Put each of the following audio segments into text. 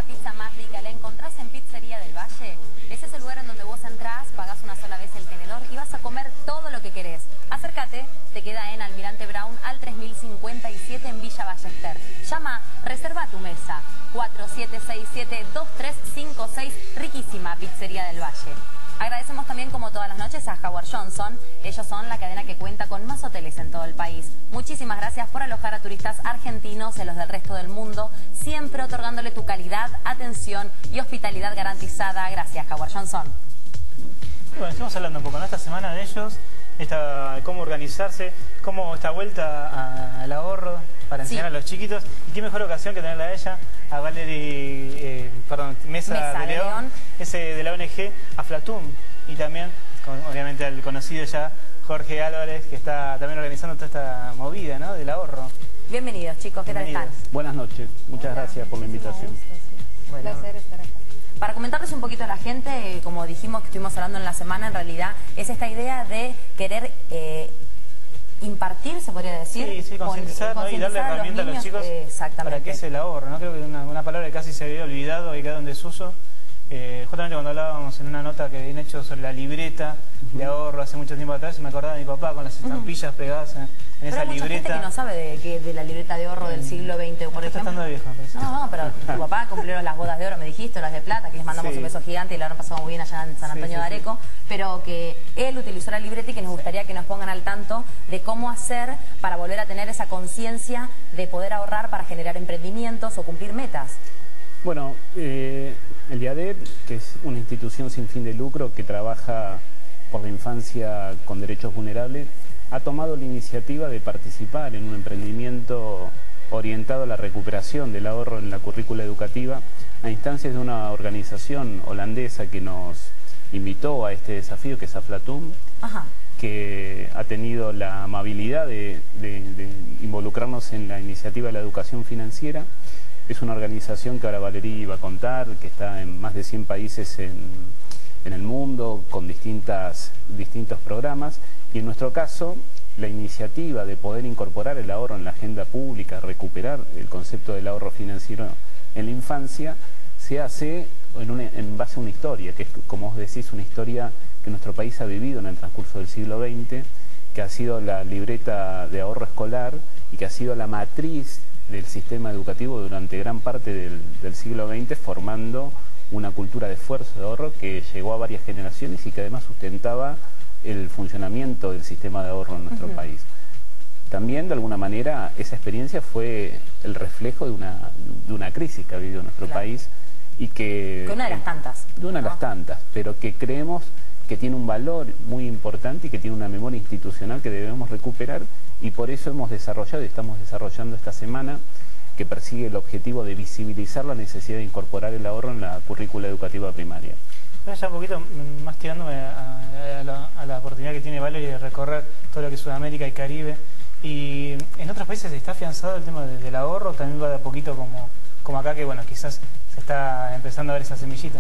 pizza más rica la encontrás en Pizzería del Valle. Es ese lugar en donde vos entrás, pagás una sola vez el tenedor y vas a comer todo lo que querés. Acércate, te queda en Almirante Brown al 3057 en Villa Ballester. Llama, reserva tu mesa. 4767-2356, riquísima Pizzería del Valle. Agradecemos también, como todas las noches, a Howard Johnson. Ellos son la cadena que cuenta con más hoteles en todo el país. Muchísimas gracias por alojar a turistas argentinos y los del resto del mundo, siempre otorgándole tu calidad, atención y hospitalidad garantizada. Gracias, Howard Johnson. Bueno, estamos hablando un poco, ¿no? Esta semana de ellos, cómo organizarse, cómo esta vuelta al ahorro para enseñar a los chiquitos. Y qué mejor ocasión que tenerla a ella, a Valerie, Mesa de León, ese de la ONG Aflatum, y también, obviamente, al conocido ya Jorge Álvarez, que está también organizando toda esta movida, ¿no?, del ahorro. Bienvenidos, chicos, ¿qué tal están? Buenas noches, muchas gracias por la invitación. Un placer estar acá. Para comentarles un poquito a la gente, como dijimos que estuvimos hablando en la semana, en realidad es esta idea de querer impartir, se podría decir. Sí, concientizar, ¿no? Y darle herramientas a los chicos para qué es el ahorro, ¿no? Creo que una palabra que casi se había olvidado y quedado en desuso. Justamente cuando hablábamos en una nota que habían hecho sobre la libreta de ahorro hace mucho tiempo atrás, me acordaba de mi papá con las estampillas pegadas en esa libreta. Pero hay mucha gente que no sabe de la libreta de ahorro del siglo XX, por ejemplo. Estando viejo, no, pero tu papá cumplió las bodas de oro, me dijiste, las de plata, que les mandamos un beso gigante y la habrán pasado muy bien allá en San Antonio de Areco, pero que él utilizó la libreta y que nos gustaría que nos pongan al tanto de cómo hacer para volver a tener esa conciencia de poder ahorrar para generar emprendimientos o cumplir metas. Bueno, el IADEP, que es una institución sin fin de lucro que trabaja por la infancia con derechos vulnerables, ha tomado la iniciativa de participar en un emprendimiento orientado a la recuperación del ahorro en la currícula educativa a instancias de una organización holandesa que nos invitó a este desafío, que es Aflatum, que ha tenido la amabilidad de involucrarnos en la iniciativa de la educación financiera. Es una organización que ahora Valerie va a contar, que está en más de 100 países en el mundo, con distintos programas, y en nuestro caso, la iniciativa de poder incorporar el ahorro en la agenda pública, recuperar el concepto del ahorro financiero en la infancia, se hace en base a una historia, que es, como vos decís, una historia que nuestro país ha vivido en el transcurso del siglo XX, que ha sido la libreta de ahorro escolar y que ha sido la matriz del sistema educativo durante gran parte del siglo XX, formando una cultura de esfuerzo, de ahorro, que llegó a varias generaciones y que además sustentaba el funcionamiento del sistema de ahorro en nuestro país. También, de alguna manera, esa experiencia fue el reflejo de una crisis que ha vivido nuestro país y que... una de las tantas. De una de las tantas, pero que creemos que tiene un valor muy importante y que tiene una memoria institucional que debemos recuperar, y por eso hemos desarrollado y estamos desarrollando esta semana, que persigue el objetivo de visibilizar la necesidad de incorporar el ahorro en la currícula educativa primaria. Ahora ya un poquito más tirándome a la oportunidad que tiene Valerie de recorrer todo lo que es Sudamérica y Caribe, y en otros países está afianzado el tema del ahorro, también va de a poquito como acá, que bueno, quizás se está empezando a ver esa semillita.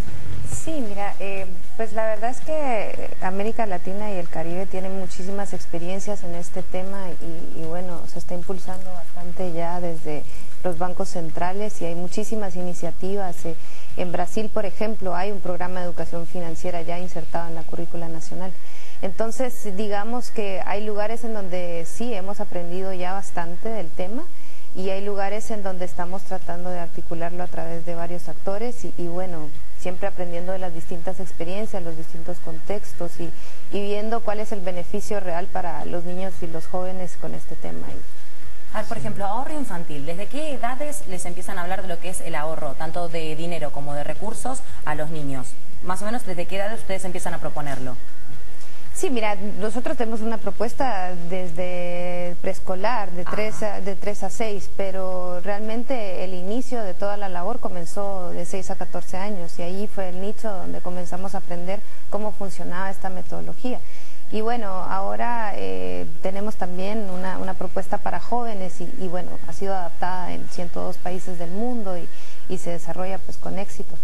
Sí, mira, pues la verdad es que América Latina y el Caribe tienen muchísimas experiencias en este tema y bueno, se está impulsando bastante ya desde los bancos centrales y hay muchísimas iniciativas. En Brasil, por ejemplo, hay un programa de educación financiera ya insertado en la currícula nacional. Entonces, digamos que hay lugares en donde sí hemos aprendido ya bastante del tema, y hay lugares en donde estamos tratando de articularlo a través de varios actores y bueno, siempre aprendiendo de las distintas experiencias, los distintos contextos y viendo cuál es el beneficio real para los niños y los jóvenes con este tema. A ver, por ejemplo, ahorro infantil, ¿desde qué edades les empiezan a hablar de lo que es el ahorro, tanto de dinero como de recursos, a los niños? Más o menos, ¿desde qué edades ustedes empiezan a proponerlo? Sí, mira, nosotros tenemos una propuesta desde preescolar, de 3 a 6, pero realmente el inicio de toda la labor comenzó de 6 a 14 años y ahí fue el nicho donde comenzamos a aprender cómo funcionaba esta metodología. Y bueno, ahora tenemos también una propuesta para jóvenes y bueno, ha sido adaptada en 102 países del mundo y se desarrolla pues con éxito.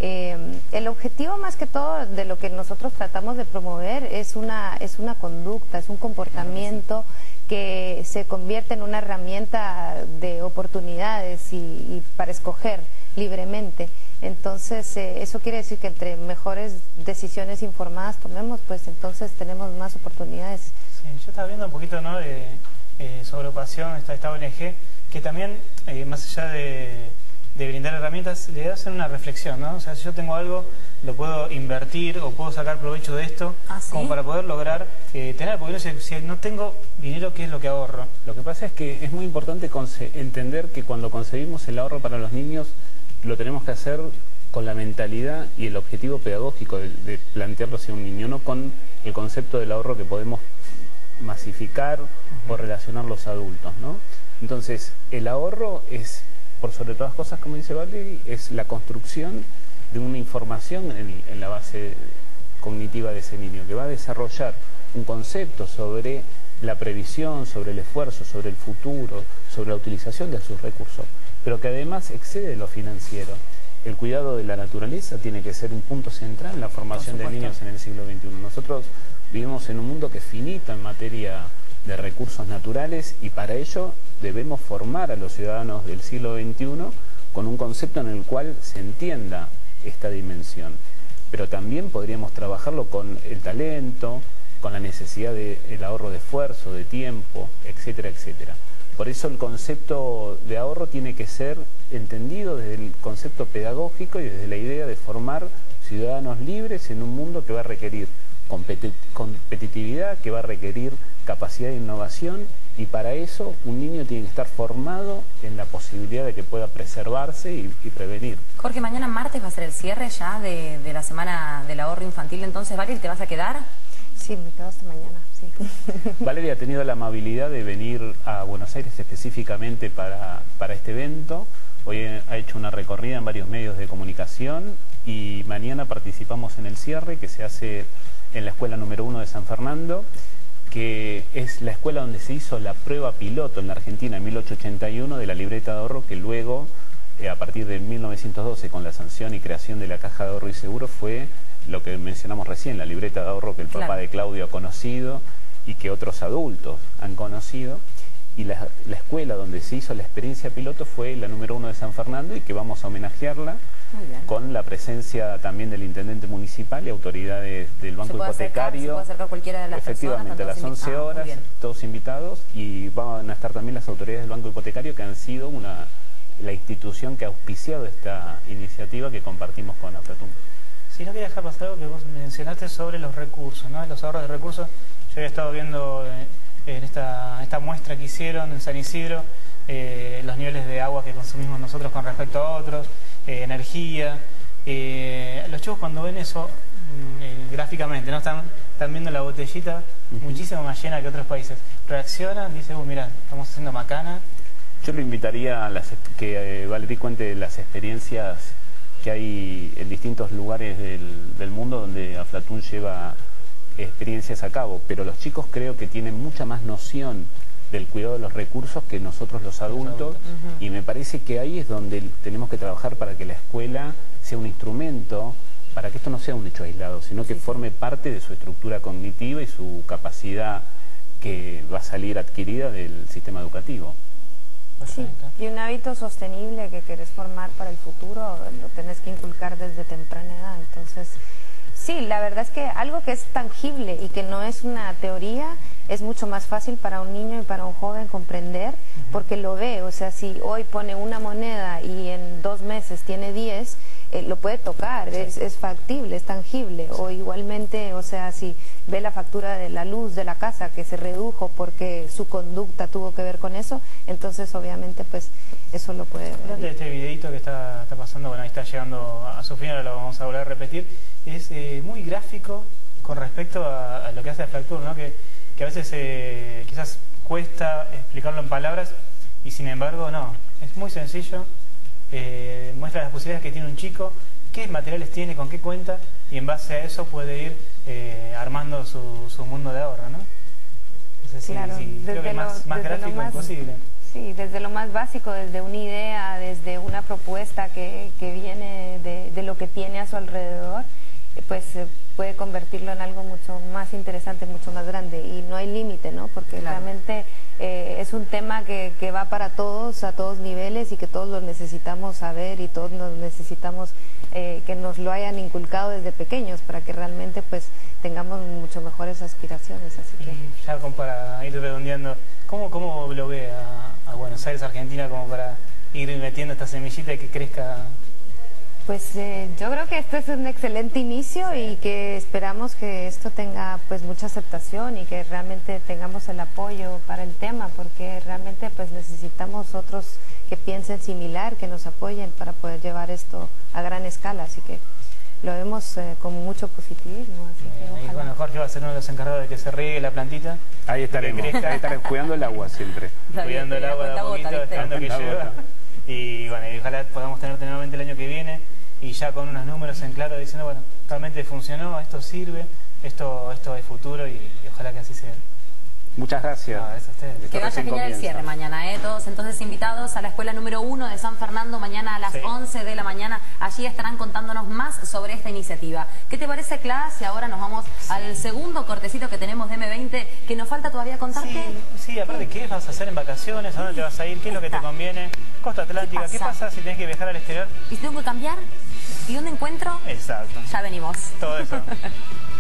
El objetivo más que todo de lo que nosotros tratamos de promover es una conducta, es un comportamiento que se convierte en una herramienta de oportunidades y para escoger libremente. Entonces, eso quiere decir que entre mejores decisiones informadas tomemos, pues entonces tenemos más oportunidades. Sí, yo estaba viendo un poquito, ¿no?, sobre Opación, esta ONG, que también, más allá de brindar herramientas, le hacen una reflexión, ¿no? O sea, si yo tengo algo, lo puedo invertir o puedo sacar provecho de esto, ¿sí?, como para poder lograr tener, porque no sé, si no tengo dinero, ¿qué es lo que ahorro? Lo que pasa es que es muy importante entender que cuando concebimos el ahorro para los niños, lo tenemos que hacer con la mentalidad y el objetivo pedagógico de plantearlo hacia un niño, no con el concepto del ahorro que podemos masificar o relacionar los adultos, ¿no? Entonces, el ahorro es, por sobre todas cosas, como dice Valery, es la construcción de una información en la base cognitiva de ese niño, que va a desarrollar un concepto sobre la previsión, sobre el esfuerzo, sobre el futuro, sobre la utilización de sus recursos, pero que además excede lo financiero. El cuidado de la naturaleza tiene que ser un punto central en la formación de niños en el siglo XXI. Nosotros vivimos en un mundo que es finito en materia de recursos naturales y para ello debemos formar a los ciudadanos del siglo XXI con un concepto en el cual se entienda esta dimensión. Pero también podríamos trabajarlo con el talento, con la necesidad del ahorro de esfuerzo, de tiempo, etcétera, etcétera. Por eso el concepto de ahorro tiene que ser entendido desde el concepto pedagógico y desde la idea de formar ciudadanos libres en un mundo que va a requerir competitividad, que va a requerir capacidad de innovación, y para eso un niño tiene que estar formado en la posibilidad de que pueda preservarse y prevenir. Jorge, mañana martes va a ser el cierre ya de la semana del ahorro infantil, entonces, Valery, ¿te vas a quedar? Sí, me quedo hasta mañana, sí. Valery ha tenido la amabilidad de venir a Buenos Aires específicamente para este evento. Hoy ha hecho una recorrida en varios medios de comunicación y mañana participamos en el cierre que se hace en la escuela número 1 de San Fernando, que es la escuela donde se hizo la prueba piloto en la Argentina en 1881 de la libreta de ahorro, que luego, a partir de 1912, con la sanción y creación de la Caja de Ahorro y Seguro, fue lo que mencionamos recién, la libreta de ahorro que el papá de Claudio ha conocido y que otros adultos han conocido. Y la escuela donde se hizo la experiencia piloto fue la número 1 de San Fernando, y que vamos a homenajearla con la presencia también del intendente municipal y autoridades del Banco Hipotecario. Se puede acercar cualquiera de las efectivamente, personas, a las 11 horas, todos invitados, y van a estar también las autoridades del Banco Hipotecario, que han sido la institución que ha auspiciado esta iniciativa que compartimos con Aflatun. Sí, no quería dejar pasar algo que vos mencionaste sobre los recursos, ¿no? Los ahorros de recursos. Yo había estado viendo en esta muestra que hicieron en San Isidro, los niveles de agua que consumimos nosotros con respecto a otros, energía. Los chicos cuando ven eso gráficamente, ¿no? Están viendo la botellita muchísimo más llena que otros países. Reaccionan, dicen, mira, estamos haciendo macana. Yo lo invitaría a que Valery cuente las experiencias que hay en distintos lugares del mundo donde Aflatun lleva experiencias a cabo, pero los chicos creo que tienen mucha más noción del cuidado de los recursos que nosotros los adultos, y me parece que ahí es donde tenemos que trabajar para que la escuela sea un instrumento, para que esto no sea un hecho aislado, sino que forme parte de su estructura cognitiva y su capacidad que va a salir adquirida del sistema educativo. Sí, y un hábito sostenible que querés formar para el futuro lo tenés que inculcar desde temprana edad. Entonces, sí, la verdad es que algo que es tangible y que no es una teoría es mucho más fácil para un niño y para un joven comprender, porque lo ve. O sea, si hoy pone una moneda y en 2 meses tiene 10, lo puede tocar, es factible, es tangible. O igualmente, o sea, si ve la factura de la luz de la casa que se redujo porque su conducta tuvo que ver con eso, entonces obviamente pues eso lo puede ver. Este videito que está pasando, bueno, ahí está llegando a su fin, ahora lo vamos a volver a repetir, es muy gráfico con respecto a lo que hace Aflatun, ¿no? Que a veces quizás cuesta explicarlo en palabras, y sin embargo no, es muy sencillo. Muestra las posibilidades que tiene un chico, qué materiales tiene, con qué cuenta, y en base a eso puede ir armando su mundo de ahorro, ¿no? No sé claro, si creo que más gráfico imposible. Sí, desde lo más básico, desde una idea, desde una propuesta que viene de lo que tiene a su alrededor, pues puede convertirlo en algo mucho más interesante, mucho más grande, y no hay límite, ¿no? Porque realmente es un tema que va para todos, a todos niveles, y que todos lo necesitamos saber, y todos nos necesitamos que nos lo hayan inculcado desde pequeños para que realmente pues tengamos mucho mejores aspiraciones. Así que ya como para ir redondeando, ¿cómo bloguea a Buenos Aires, Argentina, como para ir metiendo esta semillita y que crezca? Pues yo creo que esto es un excelente inicio, y que esperamos que esto tenga pues mucha aceptación y que realmente tengamos el apoyo para el tema, porque realmente pues necesitamos otros que piensen similar, que nos apoyen para poder llevar esto a gran escala, así que lo vemos con mucho positivismo. Así que ojalá. Y bueno, Jorge va a ser uno de los encargados de que se riegue la plantita. Ahí estaremos, cuidando el agua siempre. Cuidando el agua de a poquito, esperando que llueva. Y bueno, y ojalá podamos tenerte nuevamente el año que viene, y ya con unos números en claro diciendo, bueno, realmente funcionó, esto sirve, esto es futuro, y ojalá que así sea. Muchas gracias. Gracias a ustedes. Que vaya genial el cierre mañana, todos entonces invitados a la escuela número 1 de San Fernando, mañana a las 11 de la mañana. Allí estarán contándonos más sobre esta iniciativa. ¿Qué te parece, Clas? Y ahora nos vamos al segundo cortecito que tenemos de M20, que nos falta todavía contar. Sí, aparte, ¿qué vas a hacer en vacaciones? ¿A dónde te vas a ir? ¿Qué es lo que te conviene? Costa Atlántica, ¿qué pasa si tenés que viajar al exterior? ¿Y si tengo que cambiar? ¿Y dónde encuentro? Exacto. Ya venimos. Todo eso.